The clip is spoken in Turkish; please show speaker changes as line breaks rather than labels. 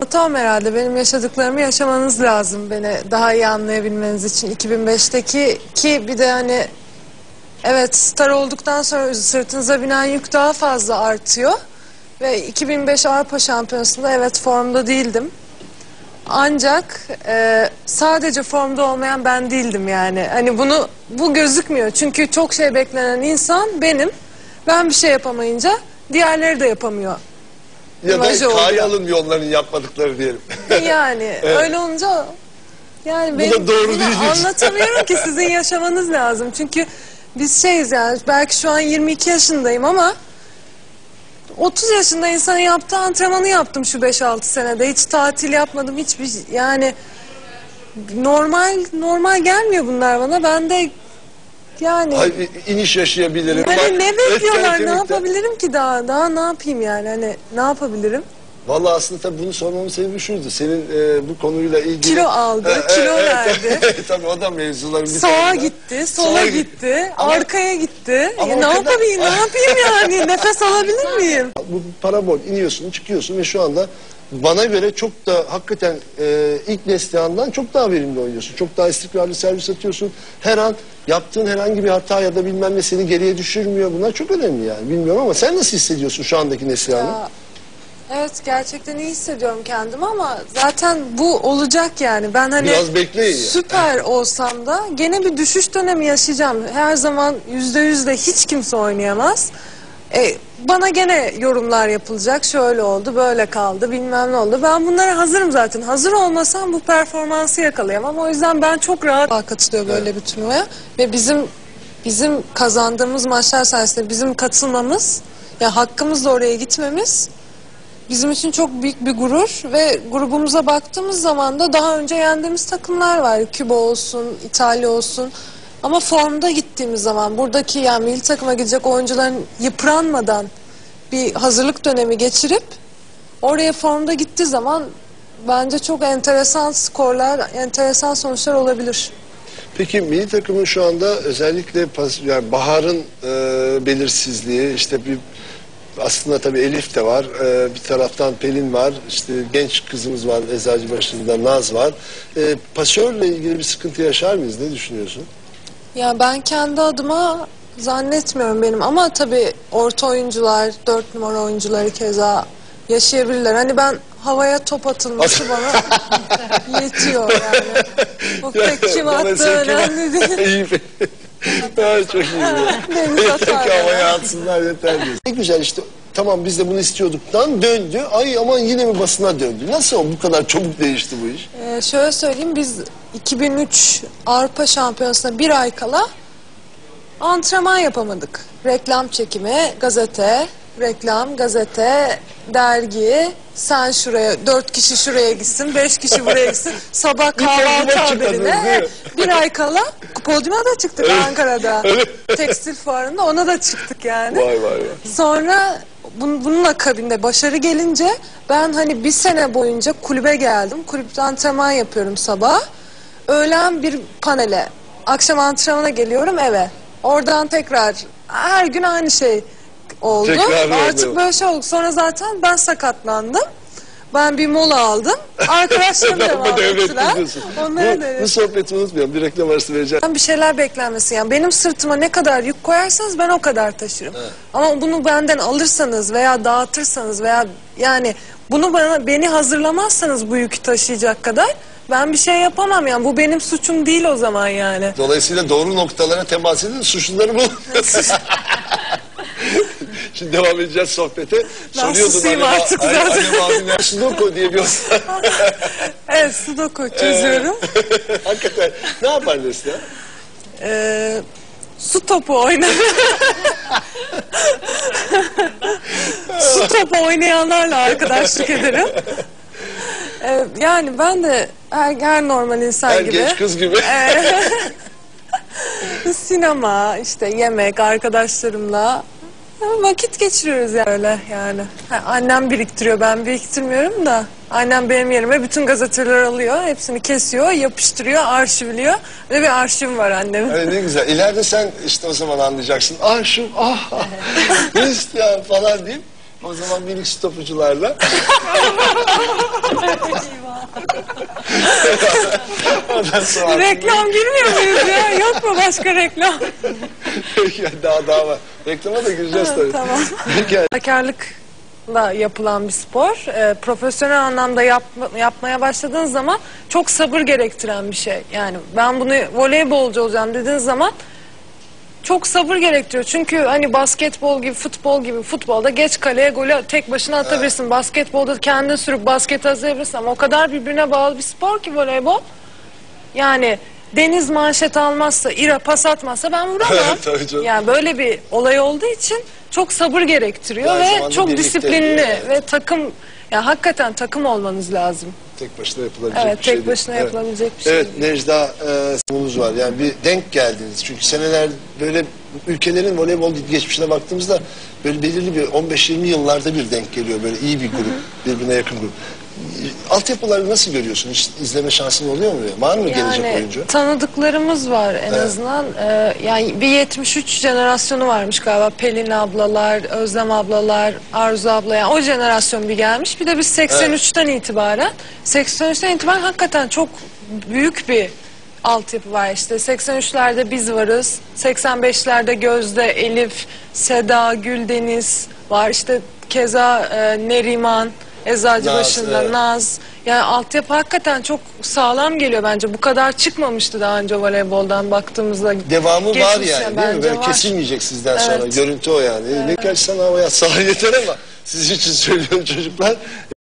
anlatamam herhalde. Benim yaşadıklarımı yaşamanız lazım beni daha iyi anlayabilmeniz için. 2005'teki ki bir de hani evet star olduktan sonra sırtınıza binen yük daha fazla artıyor. Ve 2005 Avrupa Şampiyonası'nda evet formda değildim. Ancak sadece formda olmayan ben değildim yani. Hani bu gözükmüyor. Çünkü çok şey beklenen insan benim. Ben bir şey yapamayınca diğerleri de yapamıyor.
Ya da
İmajı
kale
oluyor.
alınmıyor onların yapmadıkları diyelim.
Yani öyle olunca yani
Bu
benim
da doğru
yine
değil.
anlatamıyorum ki sizin yaşamanız lazım. Çünkü biz şeyiz yani belki şu an 22 yaşındayım ama 30 yaşında insanın yaptığı antrenmanı yaptım şu 5-6 senede. Hiç tatil yapmadım. Hiçbir yani normal gelmiyor bunlar bana. Ben de yani
Ay, iniş yaşayabilirim.
yani
Bak,
ne bekliyorlar?
etken
Ne
kemikten.
yapabilirim ki daha ne yapayım yani? Hani ne yapabilirim?
Vallahi aslında tabii bunu sormamın sebebi şuydu. Senin bu konuyla ilgili...
Kilo aldı, kilo verdi.
Tabii o da mevzuların bir
Sağa
tarafında.
gitti, sola gitti,
Ama-
arkaya gitti.
Ama
Ne
o kadar-
yapayım, ne yapayım yani? Nefes alabilir miyim?
Bu parabol iniyorsun, çıkıyorsun ve şu anda bana göre çok da hakikaten ilk Neslihan'dan çok daha verimli oynuyorsun. Çok daha istikrarlı servis atıyorsun. Her an yaptığın herhangi bir hata ya da bilmem ne seni geriye düşürmüyor. Bunlar çok önemli yani. Bilmiyorum ama sen nasıl hissediyorsun şu andaki Neslihan'ı?
Ya, evet gerçekten iyi hissediyorum kendimi ama zaten bu olacak yani. Ben hani
Biraz bekleyin ya.
süper olsam da gene bir düşüş dönemi yaşayacağım. Her zaman %100 de hiç kimse oynayamaz. Bana gene yorumlar yapılacak. Şöyle oldu, böyle kaldı, bilmem ne oldu. Ben bunlara hazırım zaten. Hazır olmasam bu performansı yakalayamam. O yüzden ben çok rahat katılıyorum böyle bir turnuvaya. Ve bizim kazandığımız maçlar sayesinde bizim katılmamız, ya hakkımızla oraya gitmemiz bizim için çok büyük bir gurur ve grubumuza baktığımız zaman da daha önce yendiğimiz takımlar var. Küba olsun, İtalya olsun. Ama formda gittiğimiz zaman buradaki yani milli takıma gidecek oyuncuların yıpranmadan bir hazırlık dönemi geçirip oraya formda gittiği zaman bence çok enteresan skorlar, enteresan sonuçlar olabilir.
Peki milli takımın şu anda özellikle yani baharın belirsizliği işte bir aslında tabii Elif de var. Bir taraftan Pelin var. İşte genç kızımız var. Eczacıbaşı'nda Naz var. Pasörle ilgili bir sıkıntı yaşar mıyız? Ne düşünüyorsun?
Ya ben kendi adıma zannetmiyorum benim ama tabii orta oyuncular, 4 numara oyuncuları keza yaşayabilirler. Hani ben havaya top atılması bana yetiyor yani. O pek kim attığı önemli değil.
İyi. Çok iyi.
Deniz atar
Peki havaya
yani.
atsınlar yeter diyorsun. Ne güzel işte tamam biz de bunu istiyorduktan döndü. Ay aman yine mi basına döndü? Nasıl bu kadar çabuk değişti bu iş?
Şöyle söyleyeyim biz 2003 Avrupa Şampiyonası'na bir ay kala antrenman yapamadık. Reklam çekimi, gazete, reklam, gazete, dergi, sen şuraya, 4 kişi şuraya gitsin, 5 kişi buraya gitsin, sabah kahvaltı
podyuma çıkmadınız,
haberine
değil mi?
bir ay kala podyuma da çıktık Ankara'da. Tekstil fuarında ona da çıktık yani.
Vay vay vay.
Sonra bunun akabinde başarı gelince ben hani bir sene boyunca kulübe geldim. Kulüpte antrenman yapıyorum sabah. Öğlen bir panele, akşam antrenmana geliyorum eve. Oradan tekrar her gün aynı şey oldu.
Tekrar
Artık
oldu.
böyle şey oldu. Sonra zaten ben sakatlandım. Ben bir mola aldım. Arkadaşlarım devam ettiler. Onlara da
Bu sohbeti unutmayalım. Bir reklam arası vereceğim.
bir şeyler beklenmesi yani benim sırtıma ne kadar yük koyarsanız ben o kadar taşırım. Ama bunu benden alırsanız veya dağıtırsanız veya yani bunu beni hazırlamazsanız bu yükü taşıyacak kadar ben bir şey yapamam yani bu benim suçum değil o zaman yani.
Dolayısıyla doğru noktalara temas edin, suçluları bulun. Şimdi devam edeceğiz sohbete.
Ben susayım artık zaten.
Annem abimler Sudoku diye bir
Evet sudoku çözüyorum.
Hakikaten ne yapar Neslihan?
Su topu oynar. Su topu oynayanlarla arkadaşlık ederim. Yani ben de her normal insan
Her
gibi.
genç kız gibi.
Sinema, işte yemek, arkadaşlarımla vakit geçiriyoruz yani öyle yani. Annem biriktiriyor, ben biriktirmiyorum da. Annem benim yerime bütün gazeteleri alıyor, hepsini kesiyor, yapıştırıyor, arşivliyor. Öyle bir arşivim var annemin.
Ay ne güzel. İleride sen işte o zaman anlayacaksın. Ah şu Neslihan falan deyip o zaman minik stopucularla Ondan sonra
Reklam girmiyor muyuz ya? Yok mu başka reklam?
daha var. Reklama da gireceğiz tabii.
Tamam.
Peki.
Fedakarlıkla yapılan bir spor. Profesyonel anlamda yapmaya başladığın zaman çok sabır gerektiren bir şey. Yani ben bunu voleybolcu olacağım dediğin zaman çok sabır gerektiriyor. Çünkü hani basketbol gibi, futbol gibi, futbolda geç kaleye golü tek başına atabilirsin. Evet. Basketbolda kendin sürüp basket hazırlayabilirsin ama o kadar birbirine bağlı bir spor ki voleybol. Yani Deniz manşet almazsa, İra pas atmazsa ben vuramam.
Tabii canım.
Yani böyle bir olay olduğu için çok sabır gerektiriyor ve çok disiplinli
yani.
ve takım, yani hakikaten takım olmanız lazım.
Tek başına yapılabilecek
evet,
bir şey
tek başına
değil.
yapılabilecek bir şey
Evet,
değil.
Necda sorumuz var. Yani bir denk geldiniz. Çünkü seneler böyle ülkelerin voleybol geçmişine baktığımızda böyle belirli bir 15-20 yıllarda bir denk geliyor. Böyle iyi bir grup, birbirine yakın grup. Altyapıları nasıl görüyorsun? Hiç izleme şansın oluyor mu? Var mı gelecek oyuncu?
Tanıdıklarımız var en azından. Yani bir 73 jenerasyonu varmış galiba. Pelin ablalar, Özlem ablalar, Arzu abla. Yani o jenerasyon bir gelmiş. Bir de biz 83'ten itibaren. 83'ten itibaren hakikaten çok büyük bir altyapı var işte. 83'lerde biz varız. 85'lerde Gözde, Elif, Seda, Güldeniz var. İşte keza Neriman, Eczacıbaşı'nda
evet.
Naz. Yani altyapı hakikaten çok sağlam geliyor bence. Bu kadar çıkmamıştı daha önce voleyboldan baktığımızda.
Devamı var yani değil mi? Böyle
var.
kesilmeyecek sizden sonra.
Evet.
Görüntü o yani. Ne kaç sana ama ya sağ yeter ama sizin için söylüyorum çocuklar.